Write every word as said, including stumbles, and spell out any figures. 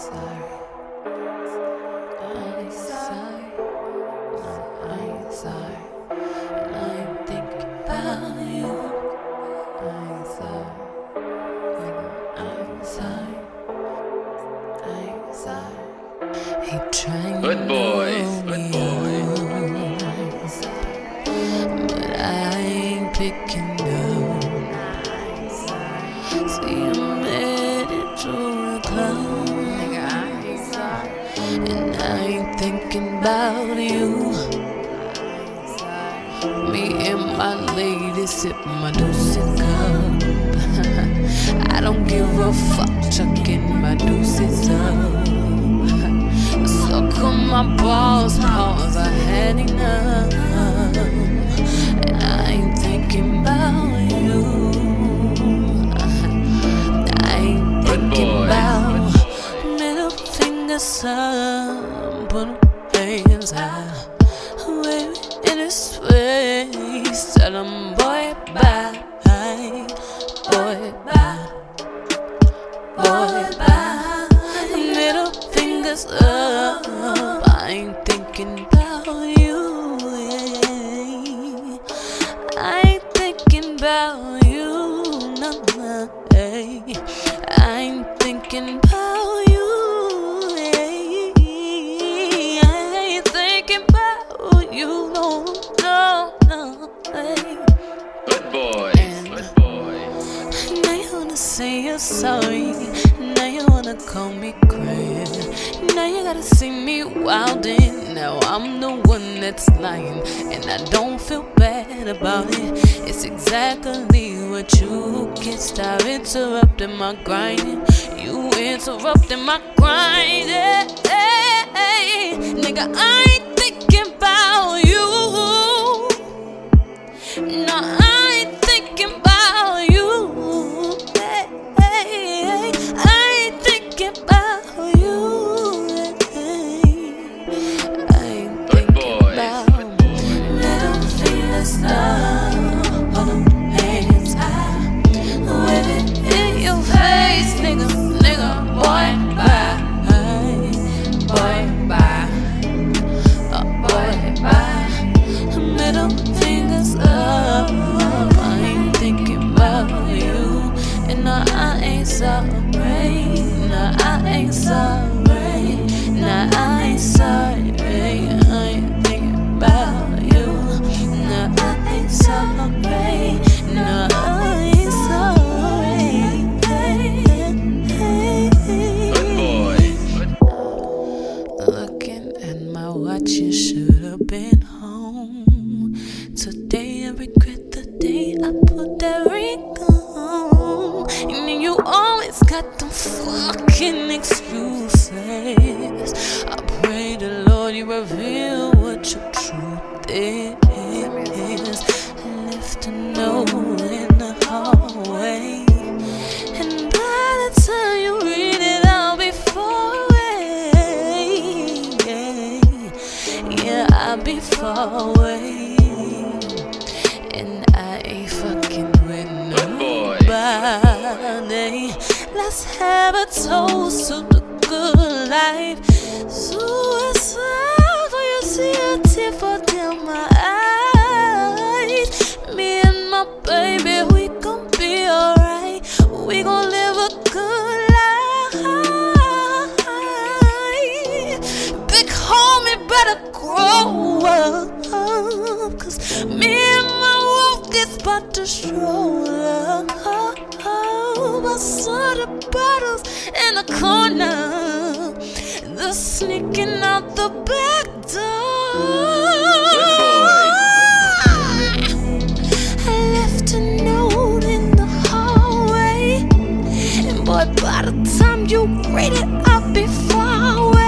sorry. I ain't sorry. No, I ain't sorry. And I ain't thinking about you. I ain't sorry. I ain't sorry. I ain't sorry. He trying Good boys, good boys. But I ain't picking up. See, I'm headed to the club, nigga, I ain't sorry. And I ain't thinking about you. Me and my lady sip my deuce cup. I don't give a fuck, chucking my deuces up. Suck on my balls, pause, I had enough. And I ain't thinking about you. I ain't thinking about middle fingers up, put them hands high. Wave in his face, tell him boy bye, boy bye, boy bye. Middle fingers up, I ain't thinking about you. Yeah. I ain't thinking about you, no, no, hey. I ain't thinking about you. Yeah. I ain't thinking about you, no, no, no, hey. Good boys, good boys. Now you wanna say you're sorry. Now you wanna call me crazy. Now you gotta see me wildin'. Now I'm the one that's lying, and I don't feel bad about it. It's exactly what you get. Stop interrupting my grinding. You interrupting my grinding. Hey, hey, nigga, I ain't thinking about you. No, I ain't thinking about you. Hey, hey, hey. I ain't thinking about you. Hey. I ain't thinking about little fingers up, put them hands high, wave it in your face, nigga, nigga, boy, bye, boy, bye, oh, boy, bye. Middle fingers up, I ain't thinking about you. And no, I ain't sorry, no, I ain't sorry, no, I ain't sorry, I ain't thinking about you. No, I ain't sorry, no, I ain't sorry. Good boys. Looking at my watch, you should have been home. Today I regret the day I put that ring on. And then you always got them fucking excuses. I pray the Lord you reveal what your truth is. Left a note in the hallway, and by the time you read it, I'll be far away. Yeah, I'll be far away. And I ain't fucking with nobody. Let's have a toast to the good life. Suicide when you see a tear fall down my eyes. Me and my baby, we gon' be alright. We gon' live a good life. Big homie better grow up, 'cause me and my wolf is about to stroll up. I saw the bottles in the corner, the sneaking out the back door. I left a note in the hallway, and boy, by the time you read it, I'll be far away.